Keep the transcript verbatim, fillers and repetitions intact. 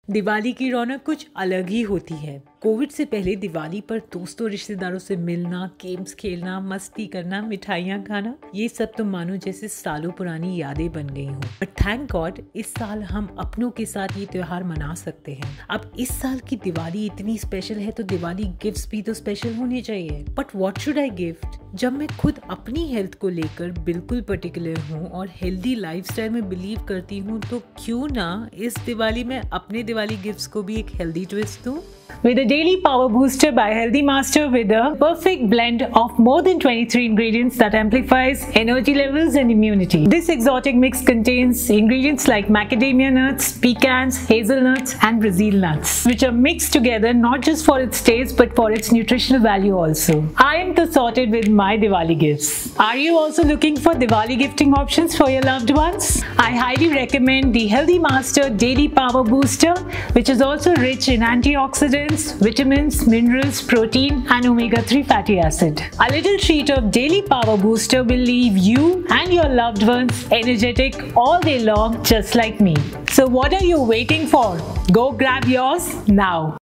दिवाली की रौनक कुछ अलग ही होती है। कोविड से पहले दिवाली पर दोस्तों रिश्तेदारों से मिलना, गेम्स खेलना, मस्ती करना, मिठाइयाँ खाना, ये सब तो मानो जैसे सालों पुरानी यादें बन गई हों। बट थैंक गॉड इस साल हम अपनों के साथ ये त्योहार मना सकते हैं। अब इस साल की दिवाली इतनी स्पेशल है तो दिवाली गिफ्ट्स भी तो स्पेशल होने चाहिए। But what should I gift? जब मैं खुद अपनी हेल्थ को लेकर बिल्कुल पर्टिकुलर हूँ और हेल्दी लाइफस्टाइल में बिलीव करती हूँ, तो क्यों ना इस दिवाली में अपने दिवाली गिफ्ट्स को भी एक हेल्दी ट्विस्ट दूँ। With a daily power booster by Healthy Master with a perfect blend of more than twenty-three ingredients that amplifies energy levels and immunity. This exotic mix contains ingredients like macadamia nuts, pecans, hazelnuts and Brazil nuts, which are mixed together not just for its taste but for its nutritional value also. I am so sorted with my Diwali gifts. Are you also looking for Diwali gifting options for your loved ones? I highly recommend the Healthy Master Daily Power Booster, which is also rich in antioxidants, vitamins, minerals, protein and omega three fatty acid. A little treat of Daily Power Booster will leave you and your loved ones energetic all day long, just like me. So what are you waiting for? Go grab yours now.